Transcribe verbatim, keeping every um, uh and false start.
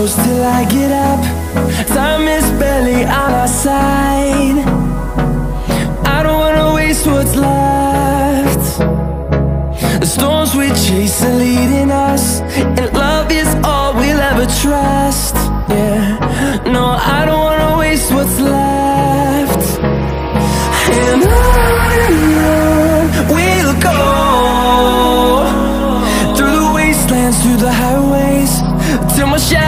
close till I get up. Time is barely on our side. I don't wanna waste what's left. The storms we chase are leading us, and love is all we'll ever trust. Yeah, no, I don't wanna waste what's left. And on and on we'll go, through the wastelands, through the highways, till my shadow